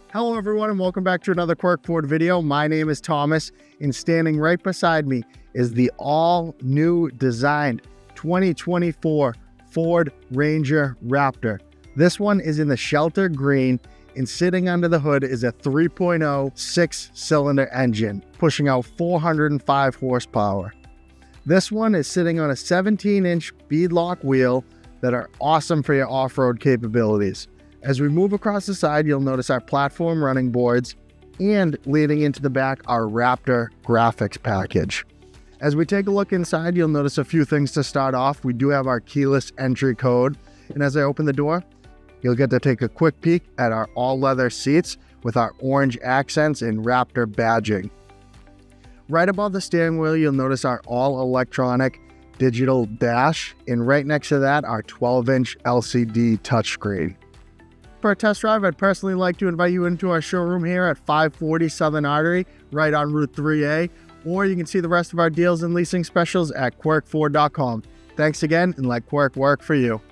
Hello everyone and welcome back to another Quirk Ford video. My name is Thomas and standing right beside me is the all new designed 2024 Ford Ranger Raptor. This one is in the shelter green and sitting under the hood is a 3.0 6-cylinder engine pushing out 405 horsepower. This one is sitting on a 17-inch beadlock wheel that are awesome for your off-road capabilities. As we move across the side, you'll notice our platform running boards and leading into the back, our Raptor graphics package. As we take a look inside, you'll notice a few things to start off. We do have our keyless entry code. And as I open the door, you'll get to take a quick peek at our all-leather seats with our orange accents and Raptor badging. Right above the steering wheel, you'll notice our all-electronic digital dash. And right next to that, our 12-inch LCD touchscreen. For a test drive, I'd personally like to invite you into our showroom here at 540 Southern Artery, right on Route 3A, or you can see the rest of our deals and leasing specials at quirkford.com. Thanks again, and let Quirk work for you.